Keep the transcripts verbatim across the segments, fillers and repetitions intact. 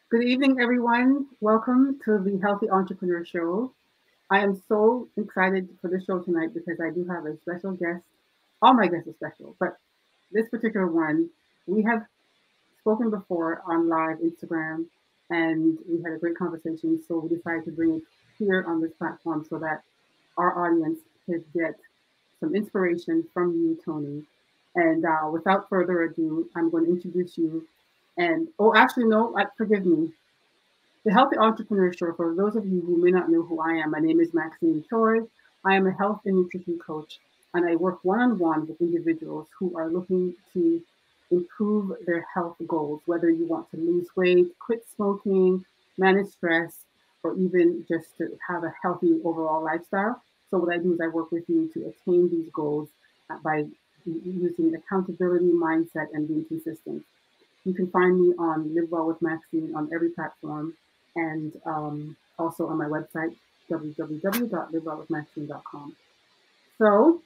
Good evening, everyone. Welcome to the Healthy Entrepreneur Show. I am so excited for this show tonight because I do have a special guest. All my guests are special, but this particular one, we have spoken before on live Instagram and we had a great conversation. So we decided to bring it here on this platform so that our audience could get some inspiration from you, Tony. And uh, without further ado, I'm going to introduce you. And oh, actually, no, uh, forgive me. The Healthy Entrepreneur Show, for those of you who may not know who I am, my name is Maxine Choy. I am a health and nutrition coach, and I work one on one with individuals who are looking to improve their health goals, whether you want to lose weight, quit smoking, manage stress, or even just to have a healthy overall lifestyle. So, what I do is I work with you to attain these goals uh, by using accountability, mindset, and being consistent. You can find me on Live Well with Maxine on every platform and um, also on my website, w w w dot live well with maxine dot com. So,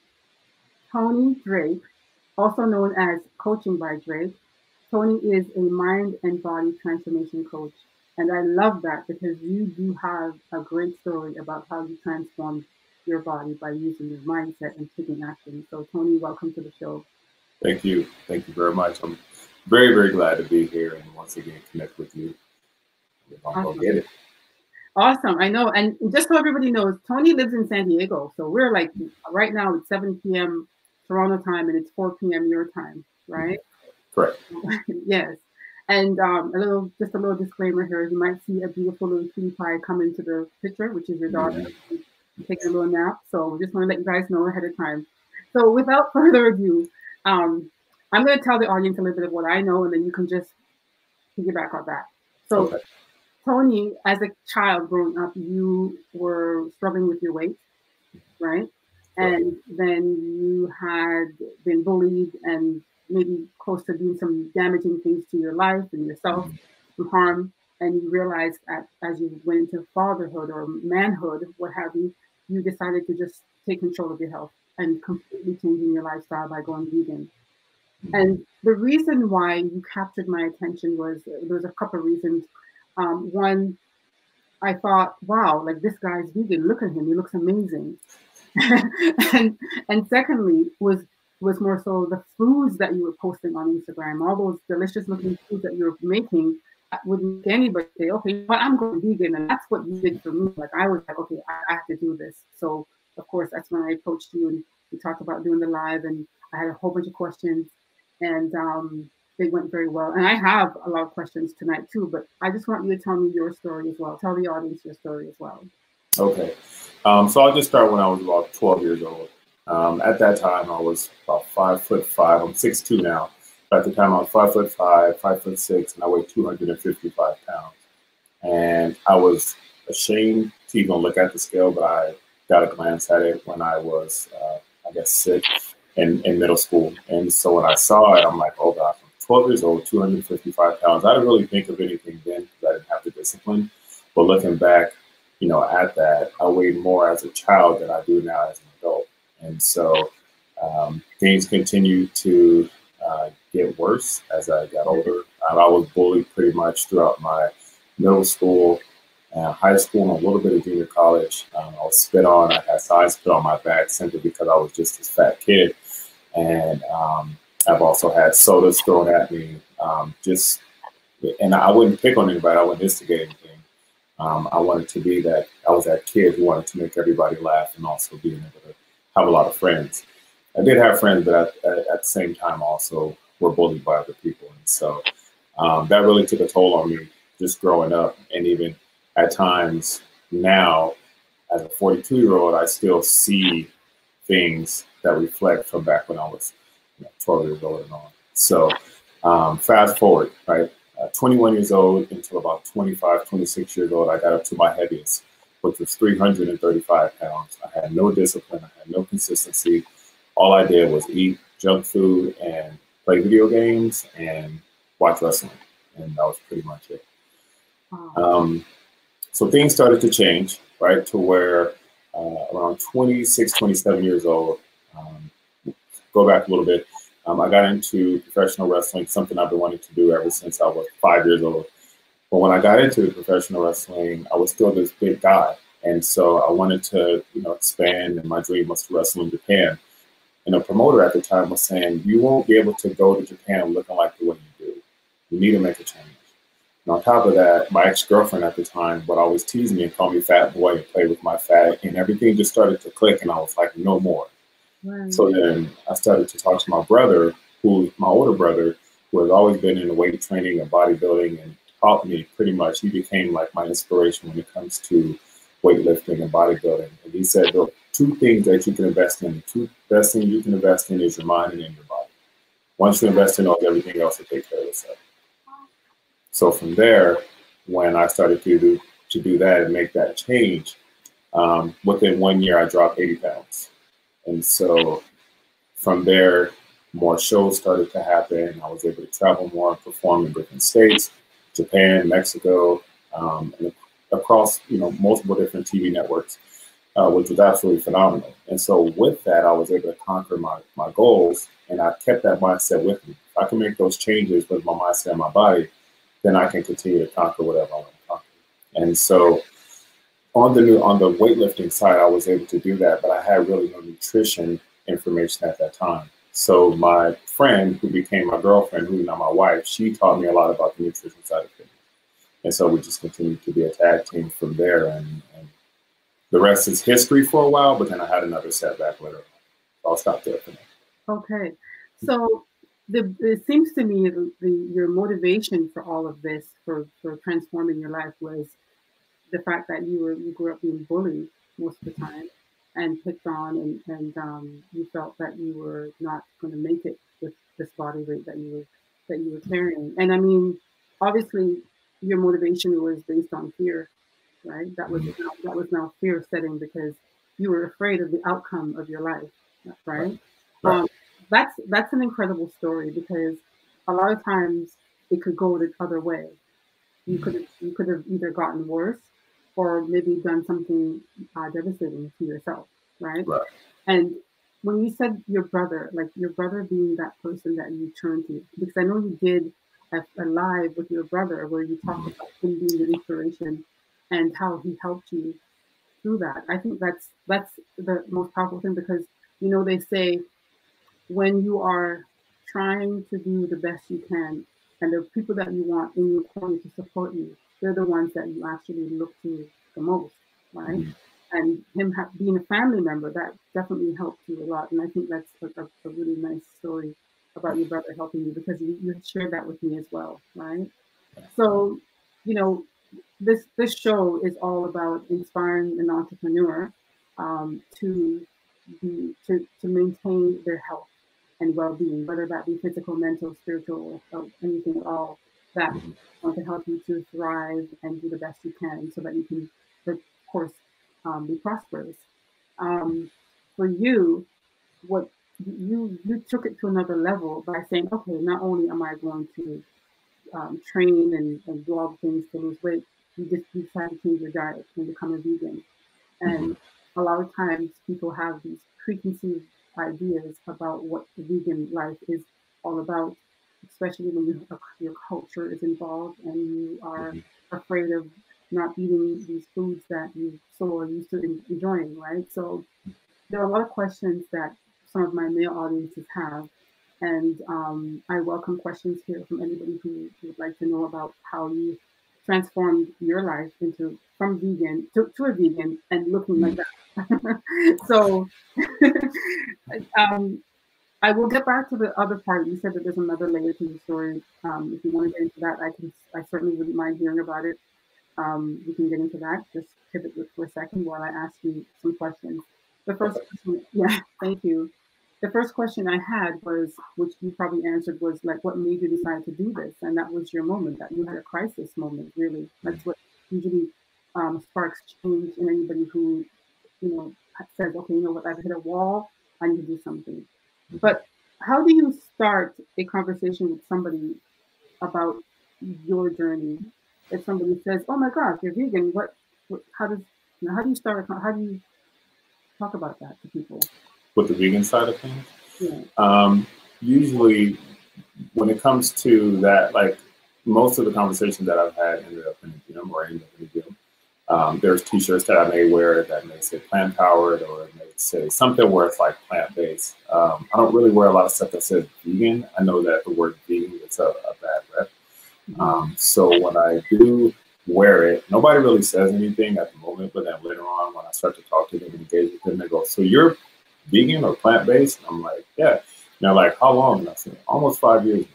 Tony Drake, also known as Coaching by Drake, Tony is a mind and body transformation coach. And I love that because you do have a great story about how you transformed your body by using your mindset and taking action. So, Tony, welcome to the show. Thank you. Thank you very much. I'm very, very glad to be here and once again connect with you. I'm Awesome. gonna get it. Awesome. I know. And just so everybody knows, Tony lives in San Diego. So we're like right now it's seven p m Toronto time and it's four p m your time, right? Correct. Yes. And um, a little, just a little disclaimer here. You might see a beautiful little cutie pie come into the picture, which is your daughter mm-hmm. taking a little nap. So just want to let you guys know ahead of time. So without further ado, um, I'm going to tell the audience a little bit of what I know, and then you can just piggyback on that. So. Okay. Tony, as a child growing up, you were struggling with your weight, right? And then you had been bullied and maybe close to doing some damaging things to your life and yourself, some harm. And you realized that as you went into fatherhood or manhood, what have you, you decided to just take control of your health and completely changing your lifestyle by going vegan. And the reason why you captured my attention was there was a couple of reasons. Um, one, I thought, wow, like this guy's vegan. Look at him; he looks amazing. and and secondly, was was more so the foods that you were posting on Instagram, all those delicious looking foods that you were making. Would make anybody say, okay, but I'm going vegan, and that's what you did for me. Like I was like, okay, I, I have to do this. So of course, that's when I approached you and we talked about doing the live, and I had a whole bunch of questions, and um, they went very well. And I have a lot of questions tonight too, but I just want you to tell me your story as well. Tell the audience your story as well. Okay. Um, so I'll just start when I was about twelve years old. Um, at that time, I was about five foot five. I'm six two now. But at the time, I was five foot five, five foot six, and I weighed two hundred fifty-five pounds. And I was ashamed to even look at the scale, but I got a glance at it when I was, uh, I guess, six in, in middle school. And so when I saw it, I'm like, oh gosh, twelve years old, two hundred fifty-five pounds. I didn't really think of anything then because I didn't have the discipline. But looking back, you know, at that, I weighed more as a child than I do now as an adult. And so um, things continued to uh, get worse as I got older. Um, I was bullied pretty much throughout my middle school, uh, high school, and a little bit of junior college. Um, I was spit on. I had signs put on my back simply because I was just this fat kid. And um, I've also had sodas thrown at me, um, just, and I wouldn't pick on anybody. I wouldn't instigate anything. Um, I wanted to be that, I was that kid who wanted to make everybody laugh and also being able to have a lot of friends. I did have friends, but at, at, at the same time also were bullied by other people. And so um, that really took a toll on me just growing up. And even at times now, as a forty-two year old, I still see things that reflect from back when I was you know, twelve years old and on. So um, fast forward, right? Uh, twenty-one years old until about twenty-five, twenty-six years old, I got up to my heaviest, which was three hundred thirty-five pounds. I had no discipline. I had no consistency. All I did was eat junk food and play video games and watch wrestling. And that was pretty much it. Um, so things started to change, right, to where uh, around twenty-six, twenty-seven years old, um, go back a little bit, um, I got into professional wrestling, something I've been wanting to do ever since I was five years old. But when I got into professional wrestling, I was still this big guy. And so I wanted to, you know, expand, and my dream was to wrestle in Japan. And the promoter at the time was saying, you won't be able to go to Japan looking like the way you do. You need to make a change. And on top of that, my ex-girlfriend at the time would always tease me and call me fat boy and play with my fat. And everything just started to click, and I was like, no more. Right. So then I started to talk to my brother, who my older brother, who has always been in the weight training and bodybuilding and taught me pretty much. He became like my inspiration when it comes to weightlifting and bodybuilding. And he said, the two things that you can invest in, the two best things you can invest in is your mind and in your body. Once you invest in those, everything else will take care of itself. So from there, when I started to do, to do that and make that change, um, within one year, I dropped eighty pounds. And so from there, more shows started to happen. I was able to travel more, perform in different states, Japan, Mexico, um, and across, you know, multiple different T V networks, uh, which was absolutely phenomenal. And so with that, I was able to conquer my, my goals, and I kept that mindset with me. If I can make those changes with my mindset and my body, then I can continue to conquer whatever I want to conquer. And so on the new, on the weightlifting side, I was able to do that, but I had really no nutrition information at that time. So my friend, who became my girlfriend, who's now my wife, she taught me a lot about the nutrition side of things. And so we just continued to be a tag team from there. And, and the rest is history for a while, but then I had another setback later. I'll stop there for now. Okay. So the, it seems to me the, the, your motivation for all of this, for, for transforming your life, was the fact that you were you grew up being bullied most of the time and picked on, and, and um, you felt that you were not going to make it with this body weight that you were that you were carrying. And I mean, obviously, your motivation was based on fear, right? That was that was now fear setting because you were afraid of the outcome of your life, right? Right. Um, that's that's an incredible story, because a lot of times it could go the other way. You could have, you could have either gotten worse or maybe done something uh, devastating to yourself, right? Right. And when you said your brother, like your brother being that person that you turned to, because I know you did a, a live with your brother where you talked about him being your inspiration and how he helped you through that. I think that's that's the most powerful thing, because you know they say when you are trying to do the best you can, and the people that you want in your corner to support you, they're the ones that you actually look to the most, right? Mm-hmm. And him ha- being a family member, that definitely helped you a lot. And I think that's a, a, a really nice story about your brother helping you, because you, you shared that with me as well, right? So, you know, this this show is all about inspiring an entrepreneur um, to be to, to maintain their health and well-being, whether that be physical, mental, spiritual, or anything at all, that mm-hmm. want to help you to thrive and do the best you can, so that you can, of course, um, be prosperous. Um, for you, what you you took it to another level by saying, okay, not only am I going to um, train and, and do all the things to lose weight, you just you decide to change your diet and become a vegan. And mm-hmm. a lot of times people have these preconceived ideas about what the vegan life is all about, especially when you, your culture is involved and you are mm-hmm. afraid of not eating these foods that you so are used to enjoying, right? So there are a lot of questions that some of my male audiences have, and um, I welcome questions here from anybody who would like to know about how you transformed your life into from vegan to, to a vegan and looking like that. So um, I will get back to the other part. You said that there's another layer to the story. Um, if you want to get into that, I can. I certainly wouldn't mind hearing about it. Um, we can get into that. Just pivot for a second while I ask you some questions. The first question, yeah, thank you. The first question I had was, which you probably answered, was like, what made you decide to do this? And that was your moment, that you had a crisis moment, really. That's what usually um, sparks change in anybody who, you know, says, okay, you know what, I've hit a wall, I need to do something. But how do you start a conversation with somebody about your journey? If somebody says, oh my gosh, you're vegan, what, what how does, you know, how do you start, how do you talk about that to people? With the vegan side of things? Yeah. Um, usually when it comes to that, like most of the conversations that I've had ended up in the gym or ended up in the gym. Um, there's t-shirts that I may wear that may say plant powered or it may say something where it's like plant based. Um, I don't really wear a lot of stuff that says vegan. I know that the word vegan is a, a bad rep. Um, so when I do wear it, nobody really says anything at the moment, but then later on when I start to talk to them and engage with them, they go, so you're vegan or plant based? I'm like, yeah. And they're like, how long? And I said, almost five years now.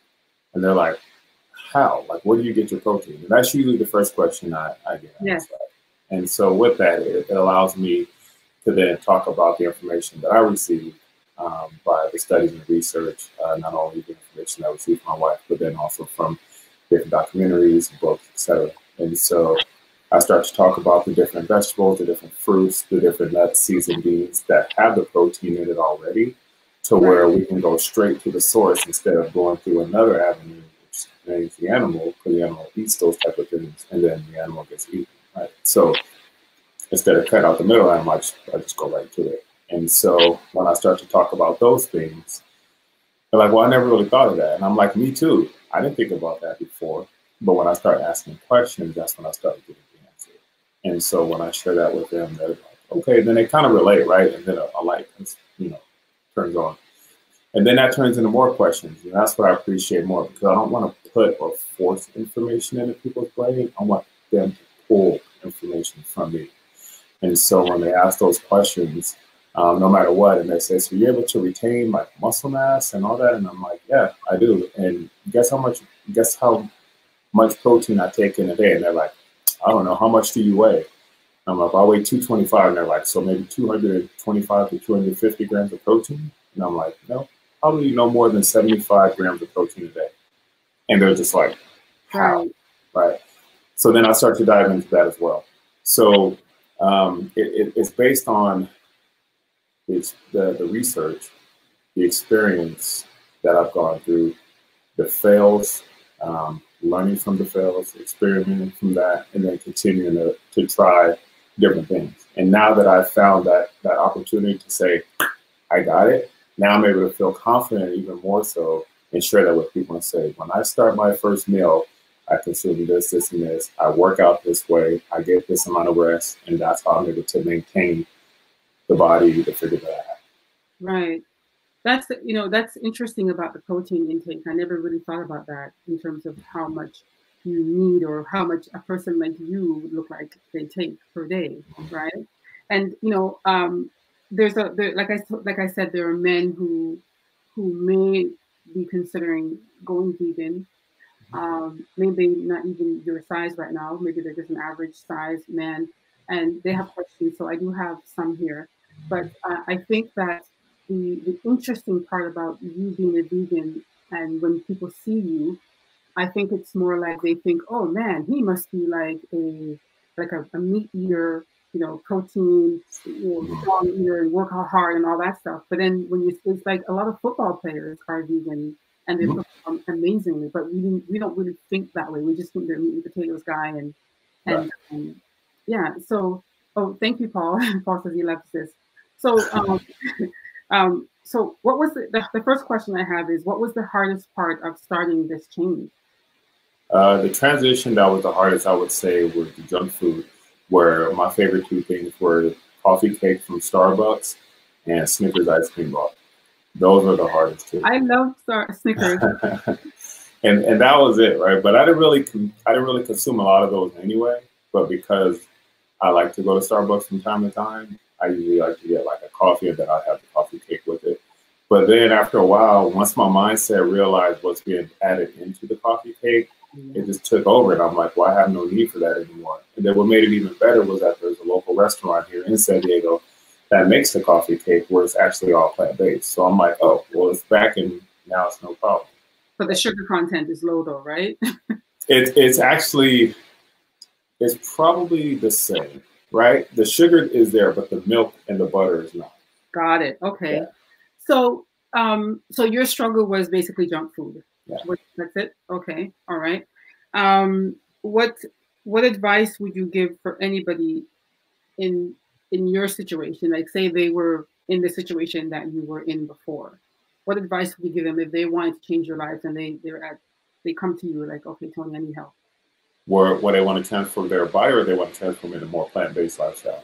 And they're like, how? Like, where do you get your protein? And that's usually the first question I, I get asked. Yes. And so with that, it, it allows me to then talk about the information that I receive um, by the studies and research, uh, not only the information I receive from my wife, but then also from different documentaries, books, et cetera. And so I start to talk about the different vegetables, the different fruits, the different nuts, seeds, and beans that have the protein in it already, to where we can go straight to the source instead of going through another avenue, which means the animal, because the animal eats those type of things, and then the animal gets eaten, right? So instead of cut out the middle animal, I just, I just go right to it. And so when I start to talk about those things, they're like, well, I never really thought of that. And I'm like, me too. I didn't think about that before. But when I start asking questions, that's when I started getting the answer. And so when I share that with them, they're like, okay, then they kind of relate, right? And then a, a light, you know, turns on. And then that turns into more questions. And that's what I appreciate more, because I don't want to put or force information into people's brain. I want them to pull information from me. And so when they ask those questions, um, no matter what, and they say, so you're able to retain like muscle mass and all that? And I'm like, yeah, I do. And guess how much, guess how much protein I take in a day? And they're like, I don't know, how much do you weigh? I'm like, I weigh two twenty-five. And they're like, so maybe two twenty-five to two hundred fifty grams of protein? And I'm like, no, probably no more than seventy-five grams of protein a day. And they're just like, how? Right. right? So then I start to dive into that as well. So um, it, it, it's based on it's the, the research, the experience that I've gone through, the fails, um, learning from the fails, experimenting from that, and then continuing to, to try different things. And now that I've found that that opportunity to say, I got it, now I'm able to feel confident even more so and share that with people and say, when I start my first meal, I consume this, this, and this. I work out this way. I get this amount of rest, and that's how I'm able to maintain the body, the figure that I have. Right. That's, you know, that's interesting about the protein intake. I never really thought about that in terms of how much you need or how much a person like you would look like they take per day, right? And, you know, um, there's a, there, like I, like I said, there are men who, who may be considering going vegan. Um, maybe not even your size right now. Maybe they're just an average size man, and they have questions. So I do have some here, but uh, I think that the the interesting part about you being a vegan, and when people see you, I think it's more like they think, oh man, he must be like a like a, a meat eater, you know, protein, you know, strong eater, and work hard and all that stuff. But then when you, it's like a lot of football players are vegan and they mm-hmm. perform amazingly, but we we don't really think that way. We just think they're meat and potatoes guy, and and right. um, yeah. So oh, thank you, Paul. Paul says he loves this. So um, um, so what was the, the the first question I have is, what was the hardest part of starting this change? Uh, the transition that was the hardest, I would say, was the junk food, where my favorite two things were coffee cake from Starbucks and Snickers ice cream bar. Those were the hardest two. I love Star Snickers, and and that was it, right? But I didn't really, I didn't really consume a lot of those anyway. But because I like to go to Starbucks from time to time, I usually like to get like a coffee, and then I'd have the coffee cake with it. But then after a while, once my mindset realized what's being added into the coffee cake, it just took over, and I'm like, well, I have no need for that anymore. And then what made it even better was that there's a local restaurant here in San Diego that makes the coffee cake where it's actually all plant-based. So I'm like, oh, well, it's back, and now it's no problem. But the sugar content is low though, right? it, it's actually, it's probably the same, right? The sugar is there, but the milk and the butter is not. Got it. Okay. Yeah. So, um, so your struggle was basically junk food. Yeah. That's it. Okay. All right. Um, what what advice would you give for anybody in in your situation? Like, say they were in the situation that you were in before. What advice would you give them if they wanted to change their lives and they they're at they come to you like, okay, Tony, I need help? Where, where they want to transform their body, or they want to transform into more plant-based lifestyle?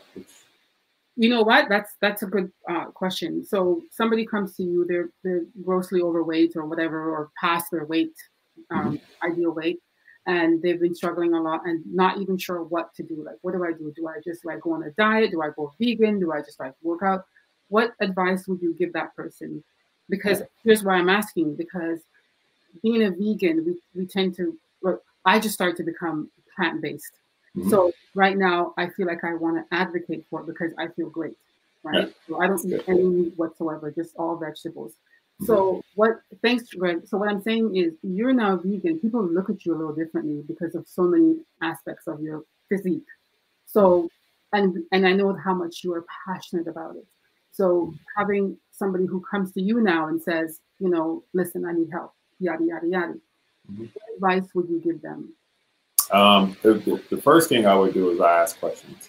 You know what? That's that's a good uh, question. So somebody comes to you, they're they're grossly overweight or whatever, or past their weight, Mm-hmm. um, ideal weight, and they've been struggling a lot and not even sure what to do. Like, what do I do? Do I just like go on a diet? Do I go vegan? Do I just like work out? What advice would you give that person? Because Yeah. here's why I'm asking, because being a vegan, we, we tend to, look, I just started to become plant based. Mm-hmm. So right now, I feel like I want to advocate for it because I feel great, Yeah. right? So I don't That's eat good. any meat whatsoever, just all vegetables. Mm-hmm. So what, thanks, Greg. So what I'm saying is you're now vegan. People look at you a little differently because of so many aspects of your physique. So, and and I know how much you are passionate about it. So having somebody who comes to you now and says, you know, listen, I need help, yada yada yada. Mm-hmm. What advice would you give them? Um, the, the, the first thing I would do is I ask questions.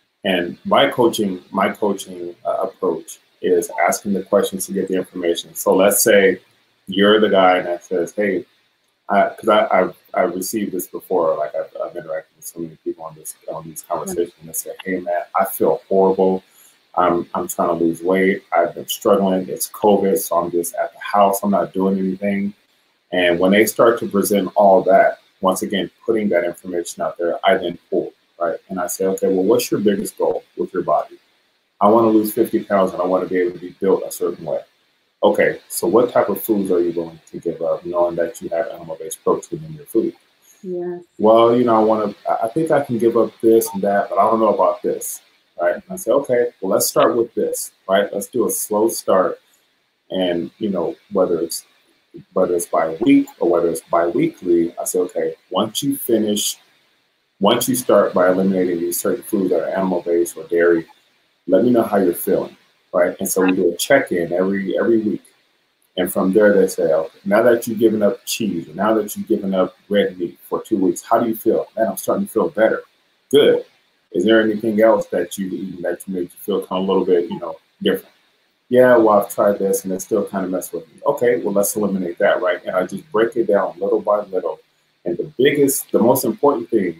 And my coaching, my coaching uh, approach is asking the questions to get the information. So let's say you're the guy that says, "Hey," because I, I, I've I've received this before. Like I've, I've interacted with so many people on this on these conversations. They say, "Hey, man, I feel horrible. I'm I'm trying to lose weight. I've been struggling. It's COVID, so I'm just at the house. I'm not doing anything." And when they start to present all that, once again, putting that information out there, I then pull, right? And I say, okay, well, what's your biggest goal with your body? I want to lose fifty pounds and I want to be able to be built a certain way. Okay, so what type of foods are you willing to give up, knowing that you have animal-based protein in your food? Yes. Well, you know, I want to, I think I can give up this and that, but I don't know about this, right? And I say, okay, well, let's start with this, right? Let's do a slow start. And, you know, whether it's whether it's by week or whether it's bi-weekly, I say, okay, once you finish, once you start by eliminating these certain foods that are animal-based or dairy, let me know how you're feeling, right? And so we do a check-in every every week. And from there, they say, okay, now that you've given up cheese, now that you've given up red meat for two weeks, how do you feel? Man, I'm starting to feel better. Good. Is there anything else that you've eaten that made you feel kind of a little bit, you know, different? Yeah, well, I've tried this and it still kind of messed with me. Okay, well, let's eliminate that, right? And I just break it down little by little. And the biggest, the most important thing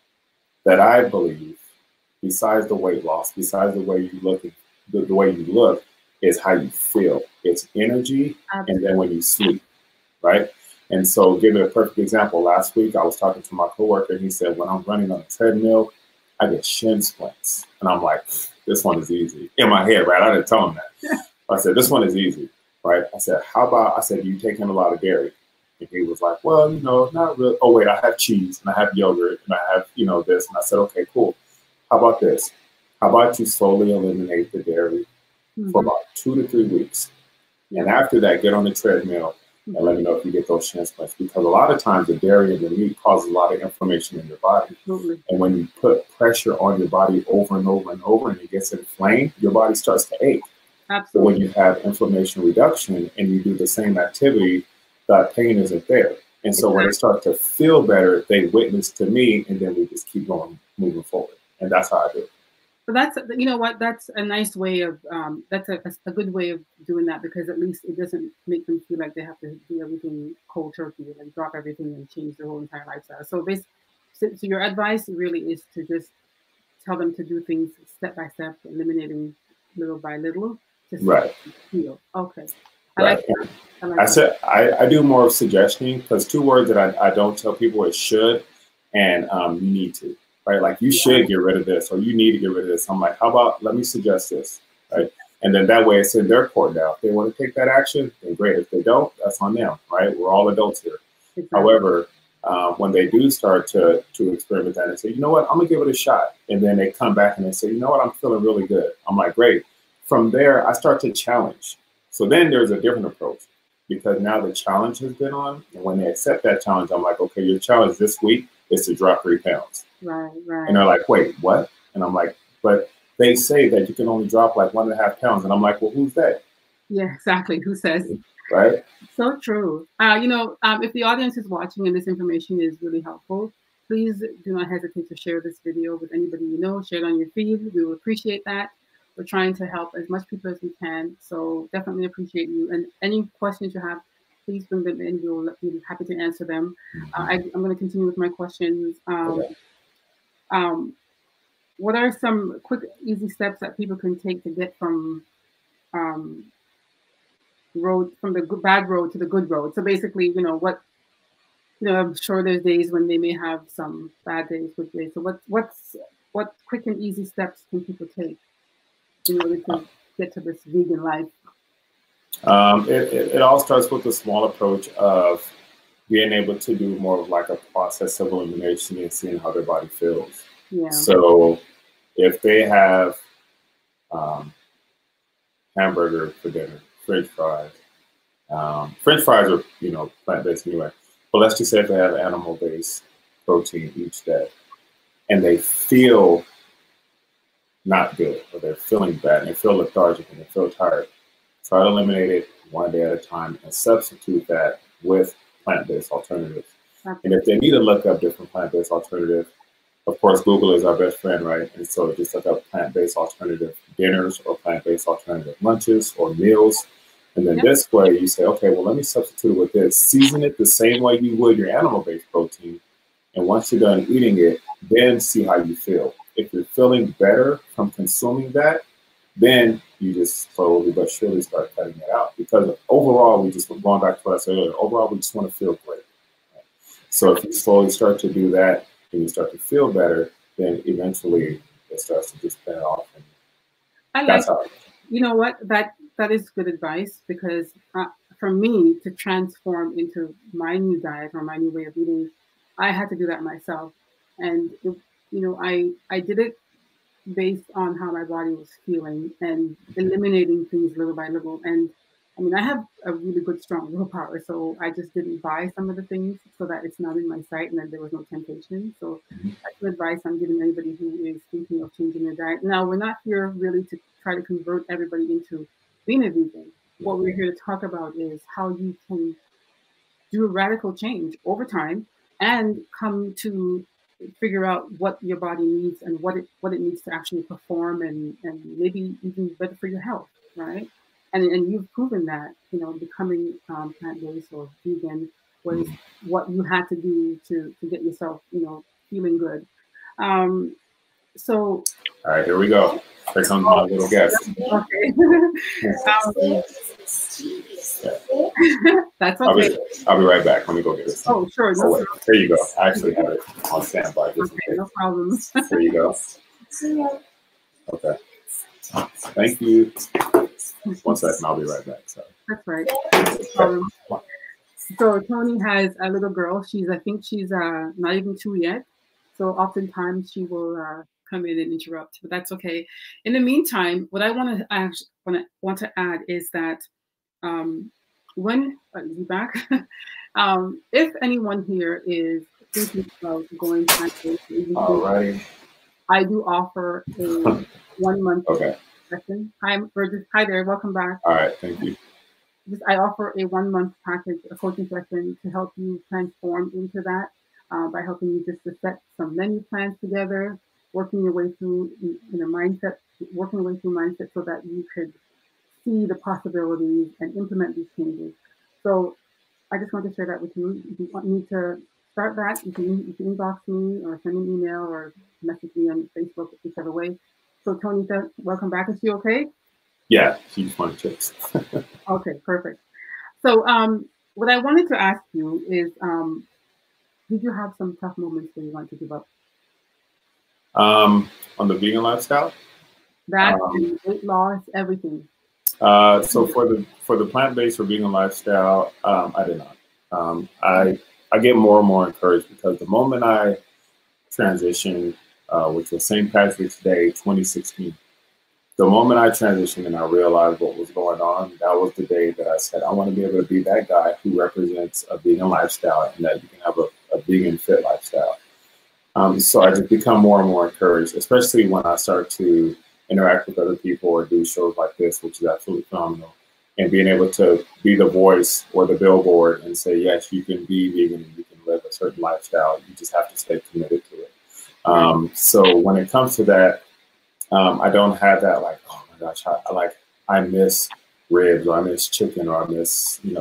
that I believe, besides the weight loss, besides the way you look, the, the way you look, is how you feel. It's energy, and then when you sleep, right? And so, give it a perfect example. Last week, I was talking to my coworker, and he said, when I'm running on a treadmill, I get shin splints. And I'm like, this one is easy. In my head, right? I didn't tell him that. I said, this one is easy, right? I said, how about, I said, do you take in a lot of dairy? And he was like, well, you know, not really. Oh, wait, I have cheese, and I have yogurt, and I have, you know, this. And I said, okay, cool. How about this? How about you slowly eliminate the dairy mm-hmm. for about two to three weeks? Yeah. And after that, get on the treadmill and let me know if you get those shin splints. Because a lot of times the dairy and the meat causes a lot of inflammation in your body. Absolutely. And when you put pressure on your body over and over and over and it gets inflamed, your body starts to ache. Absolutely. But when you have inflammation reduction and you do the same activity, that pain isn't there. And so exactly. when they start to feel better, they witness to me, and then we just keep going, moving forward. And that's how I do it. But that's, you know what, that's a nice way of, um, that's a, a good way of doing that, because at least it doesn't make them feel like they have to do everything cold turkey and drop everything and change their whole entire lifestyle. So basically, so, so your advice really is to just tell them to do things step by step, eliminating little by little to right. feel. Okay. I right. like that. I, like I said, I, I do more of suggesting, because two words that I, I don't tell people is should and um, you need to. Right, like you should get rid of this, or you need to get rid of this. I'm like, how about let me suggest this, right? And then that way it's in their court now. If they want to take that action, then great. If they don't, that's on them, right? We're all adults here. Exactly. However, uh, when they do start to to experiment that and say, you know what, I'm gonna give it a shot, and then they come back and they say, you know what, I'm feeling really good. I'm like, great. From there, I start to challenge. So then there's a different approach, because now the challenge has been on, and when they accept that challenge, I'm like, okay, your challenge this week is to drop three pounds. Right, right. And they're like, wait, what? And I'm like, but they say that you can only drop like one and a half pounds. And I'm like, well, who's that? Yeah, exactly. Who says? Right. So true. Uh, you know, um, if the audience is watching and this information is really helpful, please do not hesitate to share this video with anybody you know. Share it on your feed. We will appreciate that. We're trying to help as much people as we can. So definitely appreciate you. And any questions you have, please bring them in. We'll be happy to answer them. Mm-hmm. Uh, I, I'm going to continue with my questions. Um, Okay. um, what are some quick, easy steps that people can take to get from um, road from the good, bad road to the good road? So basically, you know what, you know, I'm sure there's days when they may have some bad days, good days. So what what's what quick and easy steps can people take in order to get to this vegan life? Um, it, it, it all starts with a small approach of being able to do more of like a process of elimination and seeing how their body feels. Yeah. So if they have um, hamburger for dinner, French fries, um, French fries are, you know, plant-based anyway, but let's just say if they have animal-based protein each day and they feel not good, or they're feeling bad, and they feel lethargic, and they feel tired, try to eliminate it one day at a time and substitute that with plant-based alternatives. Okay. And if they need to look up different plant-based alternatives, of course, Google is our best friend, right? And so just look up plant-based alternative dinners or plant-based alternative lunches or meals. And then yep. this way you say, okay, well, let me substitute it with this. Season it the same way you would your animal-based protein. And once you're done eating it, then see how you feel. If you're feeling better from consuming that, then you just slowly but surely start cutting it out. Because overall, we just, going back to what I said earlier, overall, we just want to feel great. Right? So if you slowly start to do that and you start to feel better, then eventually it starts to just pay off. And I like, that's how it, you know what, that that is good advice, because uh, for me to transform into my new diet or my new way of eating, I had to do that myself. And, it, you know, I, I did it based on how my body was feeling and eliminating things little by little. And I mean, I have a really good, strong willpower, so I just didn't buy some of the things so that it's not in my sight and then there was no temptation. So that's the advice I'm giving anybody who is thinking of changing their diet. Now, we're not here really to try to convert everybody into being a vegan. What we're here to talk about is how you can do a radical change over time and come to figure out what your body needs and what it what it needs to actually perform, and, and maybe even better for your health, right? And and you've proven that, you know, becoming um, plant-based or vegan was what you had to do to, to get yourself, you know, feeling good. Um, so. All right, here we go. Here comes my little guest. Okay. um, That's okay. I'll be, I'll be right back. Let me go get this. Oh, sure. No oh, wait. Here you go. I actually have it on standby. Just okay, no problem. There you go. Okay. Thank you. One second. I'll be right back. Sorry. That's right. No problem. So Tony has a little girl. She's, I think she's uh, not even two yet. So oftentimes she will uh, come in and interrupt, but that's okay. In the meantime, what I want to actually want to want to add is that um, when uh, is he back? um, if anyone here is thinking about going plant-based, alrighty, I do offer a one month okay. session. Hi, Burgess. Hi there. Welcome back. All right, thank you. I offer a one month package, a coaching session to help you transform into that uh, by helping you just to set some menu plans together, working your way through in a mindset, working your way through mindset so that you could see the possibilities and implement these changes. So I just want to share that with you. If you want me to start that, you can, you can inbox me or send me an email or message me on Facebook, whichever way. So Tony, welcome back. Is she okay? Yeah, she just wanted chips. Okay, perfect. So um, what I wanted to ask you is, um, did you have some tough moments where you wanted to give up? Um, on the vegan lifestyle? That, um, weight loss, everything. Uh, so for the for the plant-based or vegan lifestyle, um, I did not. Um, I I get more and more encouraged because the moment I transitioned, uh, which was Saint Patrick's Day, twenty sixteen, the moment I transitioned and I realized what was going on, that was the day that I said, I want to be able to be that guy who represents a vegan lifestyle and that you can have a, a vegan fit lifestyle. Um, so I just become more and more encouraged, especially when I start to interact with other people or do shows like this, which is absolutely phenomenal. And being able to be the voice or the billboard and say, yes, you can be vegan and you can live a certain lifestyle. You just have to stay committed to it. Um, so when it comes to that, um, I don't have that like, oh my gosh, I, I like I miss ribs or I miss chicken or I miss, you know,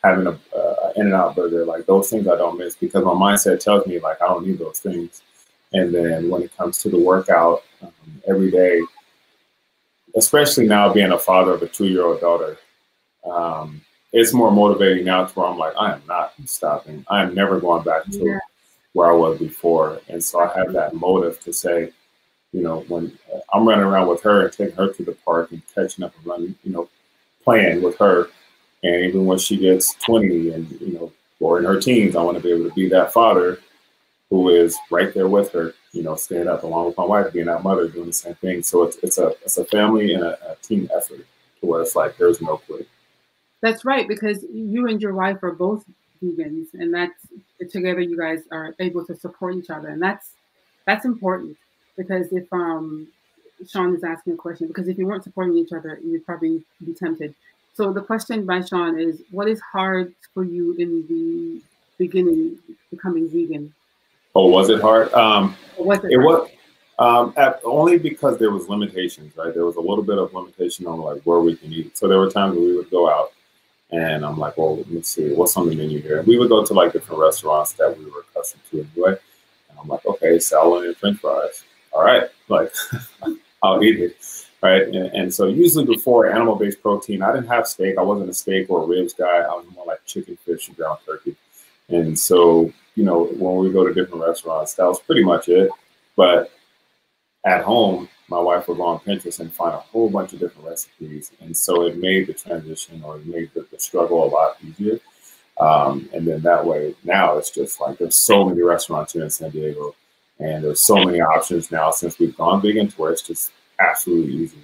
having a uh, In-N-Out burger, like those things I don't miss because my mindset tells me like I don't need those things. And then when it comes to the workout, um, every day, especially now being a father of a two-year-old daughter, um, it's more motivating now to where I'm like, I am not stopping. I am never going back to Yeah. where I was before. And so I have that motive to say, you know, when I'm running around with her and taking her to the park and catching up and running, you know, playing with her. And even when she gets twenty and, you know, or in her teens, I want to be able to be that father who is right there with her, you know, staying up along with my wife, being that mother, doing the same thing. So it's, it's a it's a family and a, a team effort to where it's like there's no quit. That's right, because you and your wife are both vegans, and that's together you guys are able to support each other, and that's that's important because if um Sean is asking a question, because if you weren't supporting each other, you'd probably be tempted. So the question by Sean is, what is hard for you in the beginning becoming vegan? Oh, was it hard? Um, Or was it it hard? was um, at, only because there was limitations, right? There was a little bit of limitation on like where we can eat. So there were times when we would go out and I'm like, well, let's see, what's on the menu here? And we would go to like different restaurants that we were accustomed to anyway. And I'm like, okay, salad and French fries. All right, like I'll eat it, right? And, and so usually before animal-based protein, I didn't have steak. I wasn't a steak or a ribs guy. I was more like chicken, fish, and ground turkey. And so, you know, when we go to different restaurants, that was pretty much it. But at home, my wife would go on Pinterest and find a whole bunch of different recipes. And so it made the transition or it made the, the struggle a lot easier. Um, and then that way, now it's just like there's so many restaurants here in San Diego and there's so many options now since we've gone vegan to where it's just absolutely easy.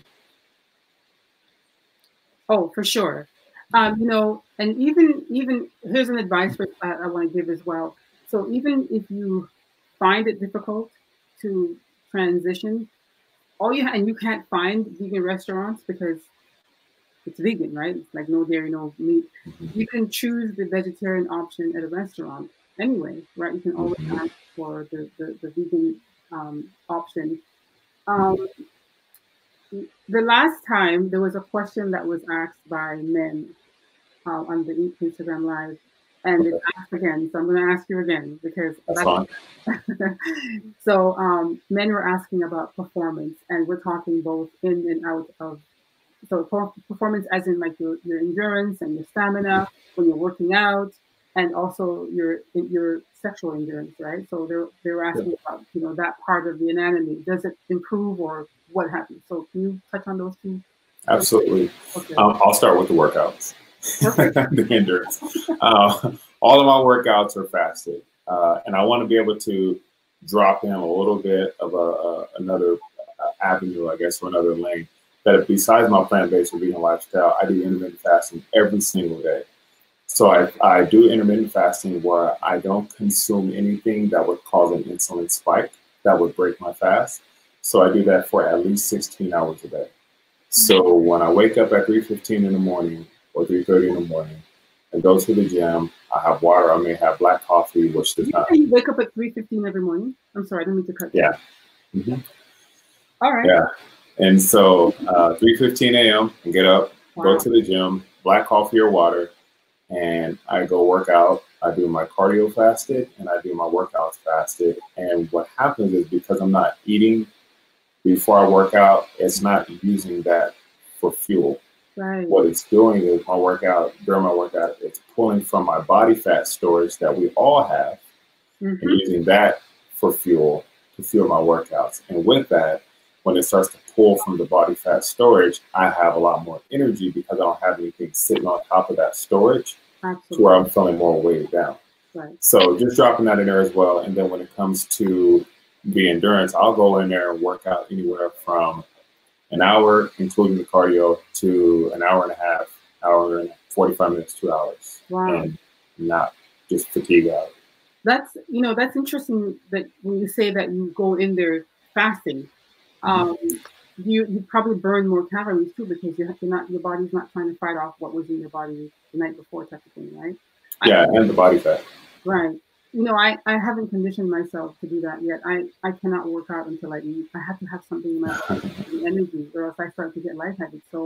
Oh, for sure. Um, you know, and even even here's an advice for, uh, I want to give as well. So even if you find it difficult to transition, all you ha- and you can't find vegan restaurants because it's vegan, right? It's like no dairy, no meat. You can choose the vegetarian option at a restaurant anyway, right? You can always Mm-hmm. ask for the the, the vegan um, option. Um, the last time there was a question that was asked by men uh, on the Instagram Live, and it's Okay, asked again. So I'm going to ask you again because that's that's fine. so um, men were asking about performance, and we're talking both in and out of so performance as in like your, your endurance and your stamina when you're working out, and also your your sexual endurance, right? So they're they're Yeah, asking about you know that part of the anatomy. Does it improve or what happens? So can you touch on those two? Those, absolutely. okay, Um, I'll start with the workouts, perfect. the endurance. Uh, all of my workouts are fasted, uh, and I want to be able to drop in a little bit of a, a another uh, avenue, I guess, or another lane. That besides my plant-based or vegan lifestyle, I do intermittent fasting every single day. So I, I do intermittent fasting where I don't consume anything that would cause an insulin spike that would break my fast. So I do that for at least sixteen hours a day. So when I wake up at three fifteen in the morning or three thirty in the morning and go to the gym, I have water. I may have black coffee, which does You not. say you wake up at three fifteen every morning. I'm sorry, I didn't mean to cut you Yeah. off. hmm All right. Yeah. And so uh, three fifteen a m and get up, go Wow. to the gym, black coffee or water, and I go work out. I do my cardio fasted and I do my workouts fasted. And what happens is because I'm not eating before I work out, it's not using that for fuel. Right. What it's doing is my workout, during my workout, it's pulling from my body fat storage that we all have and Mm-hmm. using that for fuel to fuel my workouts. And with that, when it starts to pull from the body fat storage, I have a lot more energy because I don't have anything sitting on top of that storage to where Absolutely. I'm feeling more weighted down. Right. So just dropping that in there as well. And then when it comes to the endurance, I'll go in there and work out anywhere from an hour, including the cardio, to an hour and a half, hour and forty-five minutes, two hours, Wow. and not just fatigue out. That's you know that's interesting that when you say that you go in there fasting, Mhm. um, you you probably burn more calories too because you have to not your body's not trying to fight off what was in your body the night before type of thing, right? I, Yeah, and the body fat. right. You know, I, I haven't conditioned myself to do that yet. I, I cannot work out until I eat. I have to have something in my body to give me energy, or else I start to get lightheaded. So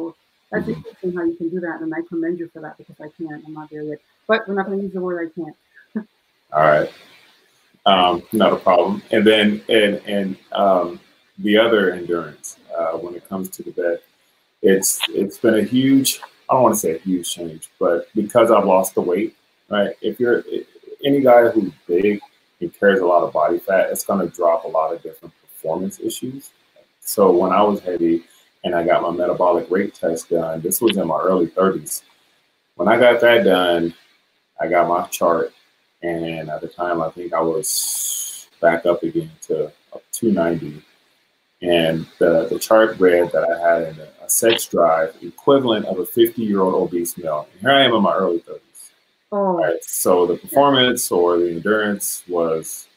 That's Mm-hmm. interesting how you can do that, and I commend you for that because I can't. I'm not there yet. But we're not going to use the word I can't. All right. Um, not a problem. And then, and and um, the other endurance uh, when it comes to the bed, it's it's been a huge. I don't want to say a huge change, but because I've lost the weight, right? If you're any guy who's big and carries a lot of body fat, it's going to drop a lot of different performance issues. So when I was heavy and I got my metabolic rate test done, this was in my early thirties. When I got that done, I got my chart, and at the time, I think I was back up again to two ninety. And the, the chart read that I had an, a sex drive equivalent of a fifty-year-old obese male. And here I am in my early thirties. Oh, Right. So the performance or the endurance was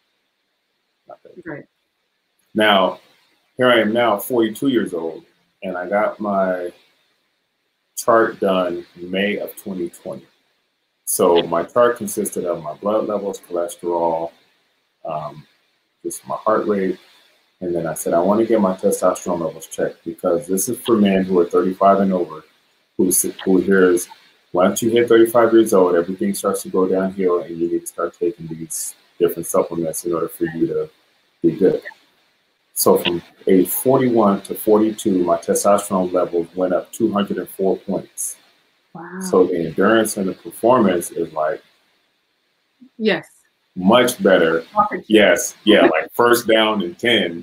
not that good. right. Now, here I am now, forty-two years old, and I got my chart done May of twenty twenty. So my chart consisted of my blood levels, cholesterol, um, just my heart rate. And then I said, I want to get my testosterone levels checked because this is for men who are thirty-five and over who, who hears, once you hit thirty-five years old, everything starts to go downhill and you need to start taking these different supplements in order for you to be good. So from age forty-one to forty-two, my testosterone levels went up two hundred four points. Wow. So the endurance and the performance is like yes, much better. Yes, yeah, like first down and ten.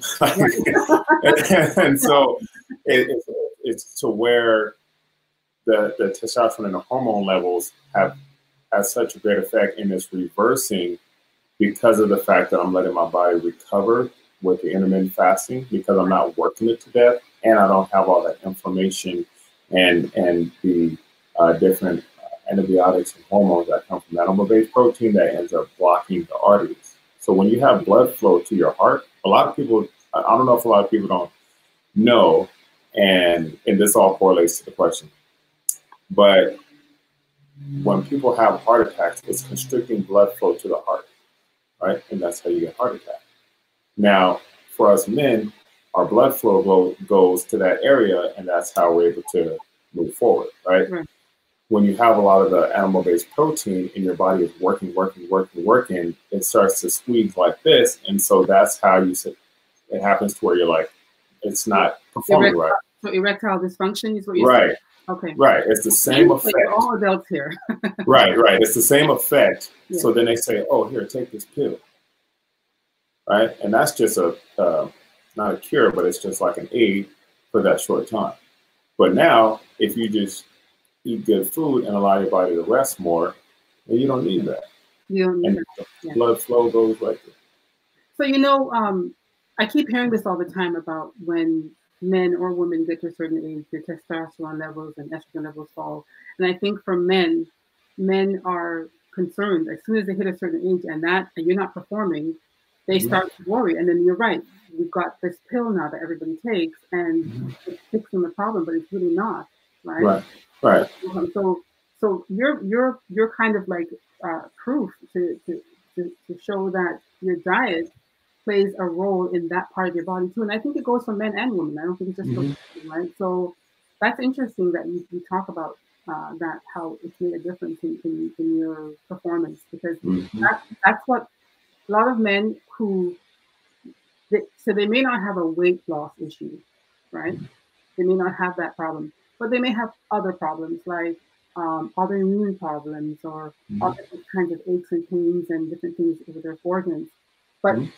and, and so it, it's, it's to where the, the testosterone and the hormone levels have has such a great effect, and it's reversing because of the fact that I'm letting my body recover with the intermittent fasting because I'm not working it to death, and I don't have all that inflammation and and the uh, different antibiotics and hormones that come from animal-based protein that ends up blocking the arteries. So when you have blood flow to your heart, a lot of people, I don't know if a lot of people don't know, and, and this all correlates to the question, but when people have heart attacks, it's constricting blood flow to the heart, right? And that's how you get heart attack. Now, for us men, our blood flow go, goes to that area, and that's how we're able to move forward, right? Right. When you have a lot of the animal-based protein and your body is working, working, working, working, it starts to squeeze like this. And so that's how you say it happens to where you're like, it's not performing erectile, right. So erectile dysfunction is what you're right. saying? Okay. Right. It's the same effect. We're all adults here. right, right. It's the same effect. Yeah. So then they say, oh, here, take this pill. Right. And that's just a, uh, not a cure, but it's just like an aid for that short time. But now, if you just eat good food and allow your body to rest more, then you don't need that. You don't need and that. the Yeah. blood flow goes right there. So, you know, um, I keep hearing this all the time about when men or women get to a certain age, their testosterone levels and estrogen levels fall. And I think for men, men are concerned as soon as they hit a certain age and that and you're not performing, they mm-hmm. start to worry. And then you're right. We've got this pill now that everybody takes and mm-hmm. it's fixing the problem, but it's really not. Right. Right. Right. Um, so, so you're you're you're kind of like uh, proof to, to to to show that your diet plays a role in that part of your body too, and I think it goes for men and women. I don't think it's just mm-hmm. for women, right? So that's interesting that you, you talk about uh, that how it's made a difference in, in, in your performance because mm-hmm. that, that's what a lot of men who they, so they may not have a weight loss issue, right? Mm-hmm. They may not have that problem. But they may have other problems like um, autoimmune problems or mm-hmm. other kinds of aches and pains and different things with their organs. But mm-hmm.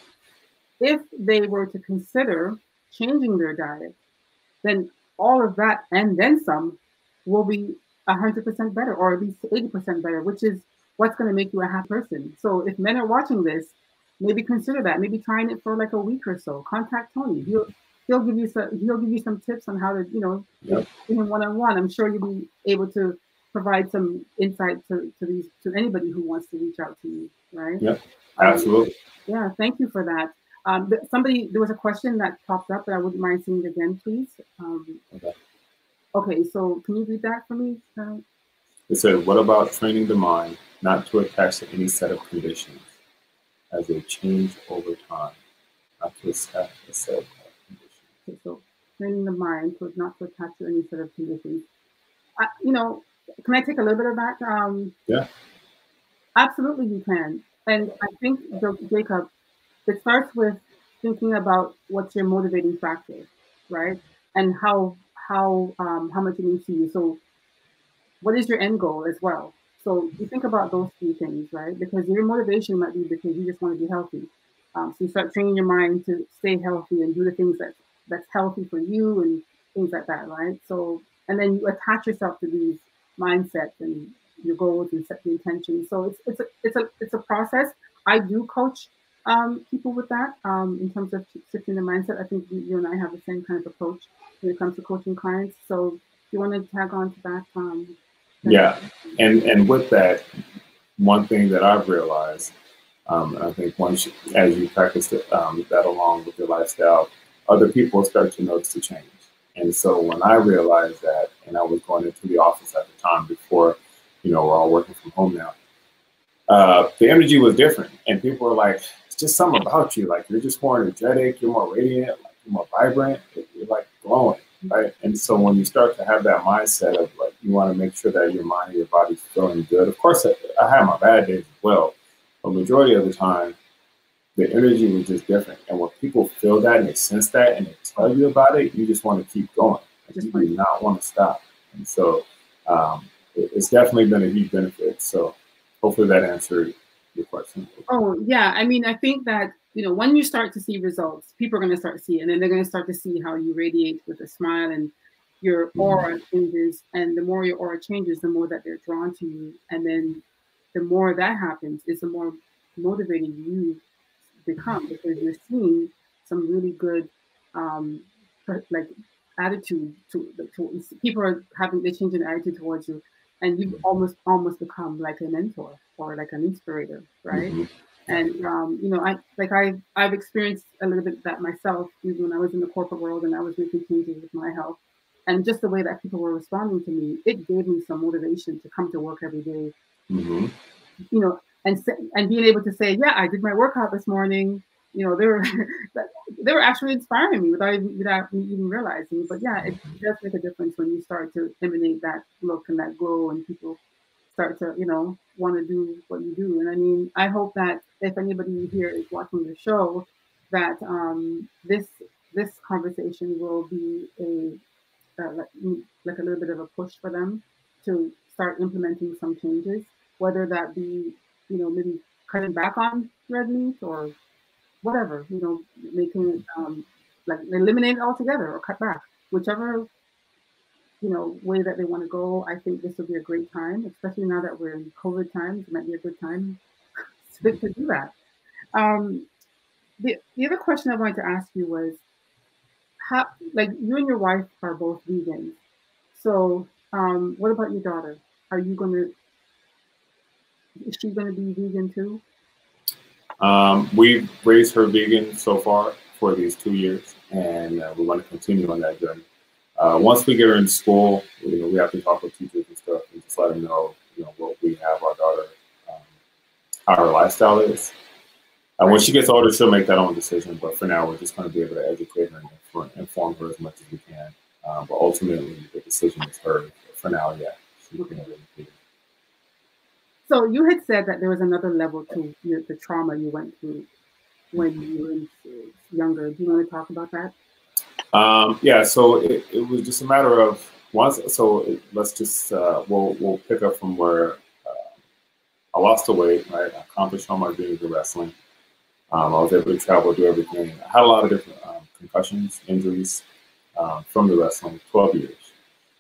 if they were to consider changing their diet, then all of that and then some will be one hundred percent better or at least eighty percent better, which is what's going to make you a happy person. So if men are watching this, maybe consider that. Maybe trying it for like a week or so. Contact Tony. He'll, He'll give you some. He'll give you some tips on how to, you know, yep. him one on one. I'm sure you'll be able to provide some insight to, to these to anybody who wants to reach out to you, right? Yep, absolutely. Um, yeah, thank you for that. Um, somebody there was a question that popped up, but I wouldn't mind seeing it again, please. Um, okay. Okay, so can you read that for me? Uh, it said, "What about training the mind not to attach to any set of conditions as they change over time, not to attach a set." Okay, so training the mind to not to attach to any sort of conditions. I, you know, can I take a little bit of that? Um, Yeah. absolutely, you can. And I think, Jo- Jacob, it starts with thinking about what's your motivating factor, right? And how how um, how much it means to you. So what is your end goal as well? So you think about those three things, right? Because your motivation might be because you just want to be healthy. Um, so you start training your mind to stay healthy and do the things that that's healthy for you and things like that, right? So and then you attach yourself to these mindsets and your goals and set the intention. So it's it's a it's a it's a process. I do coach um, people with that um, in terms of shifting the mindset. I think you, you and I have the same kind of approach when it comes to coaching clients. So do you want to tag on to that? Um, Yeah. And and with that, one thing that I've realized, um, and I think once you, as you practice it, um, that along with your lifestyle, other people start to notice the change. And so when I realized that, and I was going into the office at the time before, you know, we're all working from home now, uh, the energy was different. And people were like, it's just something about you. Like, you're just more energetic, you're more radiant, like, you're more vibrant, you're like glowing, right? And so when you start to have that mindset of like, you want to make sure that your mind and your body's feeling good. Of course, I, I have my bad days as well. But majority of the time, the energy was just different. And when people feel that and they sense that and they tell you about it, you just want to keep going. Like, you do not want to stop. And so um, it, it's definitely been a huge benefit. So hopefully that answered your question. Oh, yeah. I mean, I think that, you know, when you start to see results, people are going to start to see it. And then they're going to start to see how you radiate with a smile and your aura mm-hmm. changes. And the more your aura changes, the more that they're drawn to you. And then the more that happens, is the more motivating you become, because you're seeing some really good, um, like attitude to, to people are having, they change an attitude towards you, and you've almost almost become like a mentor or like an inspirator, right? Mm-hmm. And um, you know, I like I I've experienced a little bit of that myself, even when I was in the corporate world and I was making changes with my health, and just the way that people were responding to me, it gave me some motivation to come to work every day. Mm-hmm. You know, and and being able to say, yeah, I did my workout this morning. You know, they were they were actually inspiring me without even, without me even realizing. But yeah, it does make a difference when you start to emanate that look and that glow, and people start to, you know, want to do what you do. And I mean, I hope that if anybody here is watching the show, that um, this this conversation will be a uh, like, like a little bit of a push for them to start implementing some changes, whether that be, you know, maybe cutting back on red meat or whatever, you know, making it um, like eliminate it altogether or cut back, whichever, you know, way that they want to go. I think this will be a great time, especially now that we're in COVID times. It might be a good time to, to do that. Um, the, the other question I wanted to ask you was, how, like, you and your wife are both vegans. So um, what about your daughter? Are you going to, is she going to be vegan too? Um, we've raised her vegan so far for these two years, and uh, we want to continue on that journey. Uh, once we get her in school, you know, we have to talk with teachers and stuff and just let them know, you know, what we have our daughter, um, how her lifestyle is. Uh, when she gets older, she'll make that own decision. But for now, we're just going to be able to educate her and inform, inform her as much as we can. Um, but ultimately, the decision is hers. But for now, yeah, she's Okay. being educated. So you had said that there was another level to your, the trauma you went through when you were younger. Do you want to talk about that? Um, yeah, so it, it was just a matter of once. So it, let's just uh, we'll we'll pick up from where uh, I lost the weight. Right, I accomplished all my dreams of wrestling. Um, I was able to travel, do everything. I had a lot of different um, concussions, injuries um, from the wrestling, twelve years,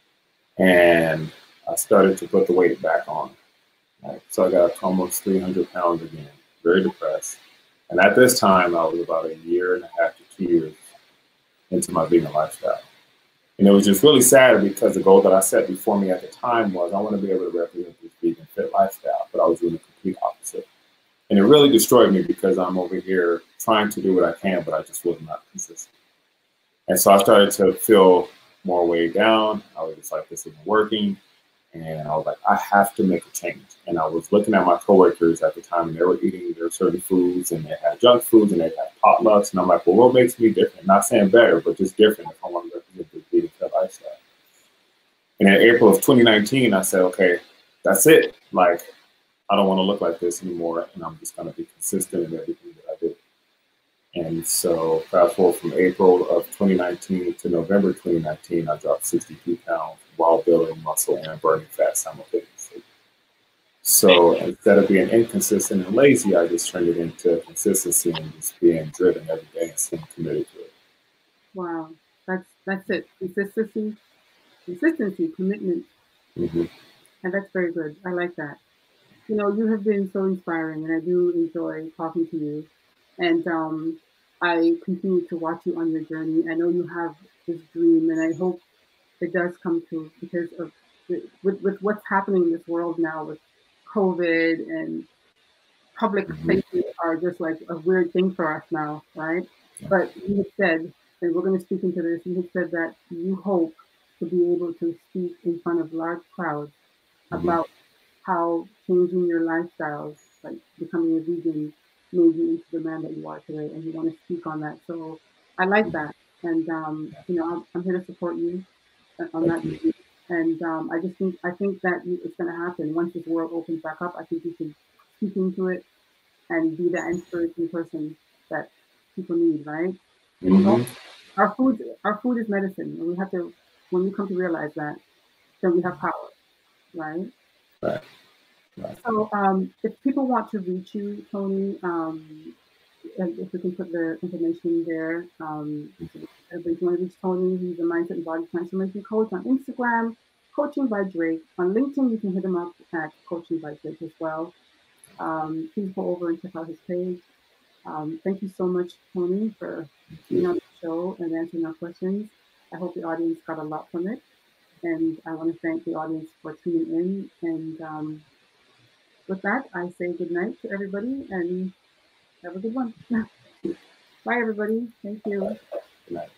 and I started to put the weight back on. Right? So I got up to almost three hundred pounds again, very depressed. And at this time, I was about a year and a half to two years into my vegan lifestyle. And it was just really sad because the goal that I set before me at the time was I want to be able to represent this vegan fit lifestyle, but I was doing the complete opposite. And it really destroyed me because I'm over here trying to do what I can, but I just was not consistent. And so I started to feel more weighed down. I was just like, this isn't working. And I was like, I have to make a change. And I was looking at my coworkers at the time, and they were eating their certain foods, and they had junk foods, and they had potlucks. And I'm like, well, what makes me different? Not saying better, but just different if I want to represent And in April of twenty nineteen, I said, okay, that's it. Like, I don't want to look like this anymore, and I'm just going to be consistent in everything that I do. And so fast forward from April of twenty nineteen to November twenty nineteen, I dropped sixty-two pounds while building muscle and burning fat simultaneously. So instead of being inconsistent and lazy, I just turned it into consistency and just being driven every day and staying committed to it. Wow, that's that's it. Consistency, consistency, commitment, Mm-hmm. and that's very good. I like that. You know, you have been so inspiring, and I do enjoy talking to you. And um, I continue to watch you on your journey. I know you have this dream, and I hope it does come true because of the, with with what's happening in this world now with COVID and public Mm-hmm. places are just like a weird thing for us now, right? But you had said, and we're going to speak into this. You had said that you hope to be able to speak in front of large crowds Mm-hmm. about how changing your lifestyles, like becoming a vegan, made you into the man that you are today, and you want to speak on that. So I like that, and um, you know, I'm, I'm here to support you on Thank that. you. And um, I just think I think that you, it's going to happen once this world opens back up. I think you can speak into it and be that inspirational person that people need, right? We all, Mm-hmm. our food our food is medicine, and we have to when we come to realize that, then we have power, right? Right. Right. So, um, if people want to reach you, Tony, um, and if we can put the information there, um, so everybody's want to reach Tony. He's a mindset and body transformation coach on Instagram, Coaching by Drake. On LinkedIn, you can hit him up at Coaching by Drake as well. Um, please go over and check out his page. Um, thank you so much, Tony, for Thank being you. on the show and answering our questions. I hope the audience got a lot from it. And I want to thank the audience for tuning in. And um, with that, I say good night to everybody and have a good one. Bye, everybody. Thank you. Good night.